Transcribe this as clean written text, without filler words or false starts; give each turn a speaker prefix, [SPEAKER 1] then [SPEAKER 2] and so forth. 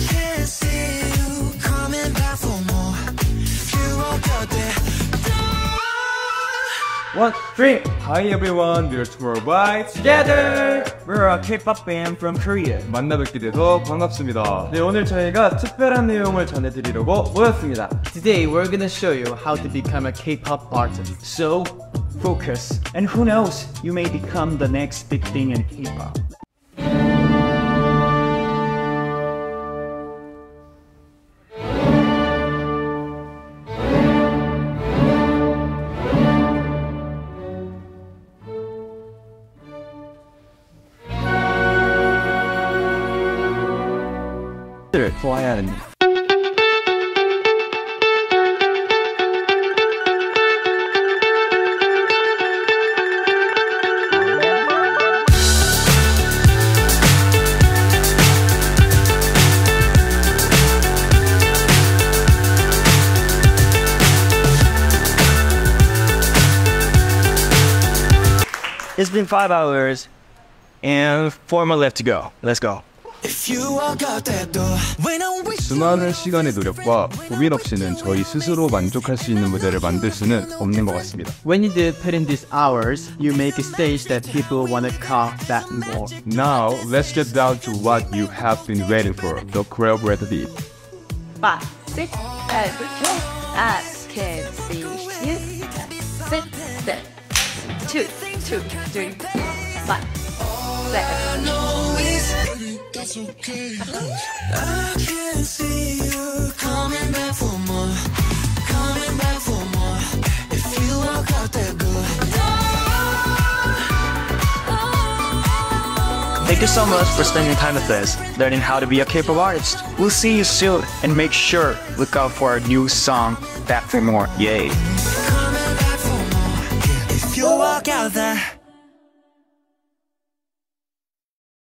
[SPEAKER 1] can't see you coming back for more. You walk out there.
[SPEAKER 2] One, three. Hi everyone, we're Tomorrow by Together.
[SPEAKER 3] We're a K-pop band from Korea.
[SPEAKER 2] 만나 뵙게 돼서 반갑습니다. 네, 오늘 저희가 특별한 내용을 전해드리려고 모였습니다.
[SPEAKER 3] Today we're gonna show you how to become a K-pop artist. So, focus. And who knows, you may become the next big thing in K-pop.
[SPEAKER 2] 좋아야 합니다.
[SPEAKER 3] It's been 5 hours and 4 more left to go. Let's go.
[SPEAKER 2] 수많은 시간의 노력과 고민 없이는 저희 스스로 만족할 수 있는 무대를 만들 수는 없는 것 같습니다.
[SPEAKER 3] When you did put in these hours, you make a stage that people want to call that more.
[SPEAKER 2] Now, let's get down to what you have been waiting for, the choreography.
[SPEAKER 4] 5, 6, 7, 8. I can see you. 6, 7, 2, 2, 3, 5, 7.
[SPEAKER 1] That's okay. I can see you coming back for more, coming back for more. If you walk out that door.
[SPEAKER 3] Thank you so much for spending time with us, learning how to be a K-pop artist. We'll see you soon, and make sure look out for our new song, Back for More. Yay!
[SPEAKER 1] Coming back for more. If you walk out that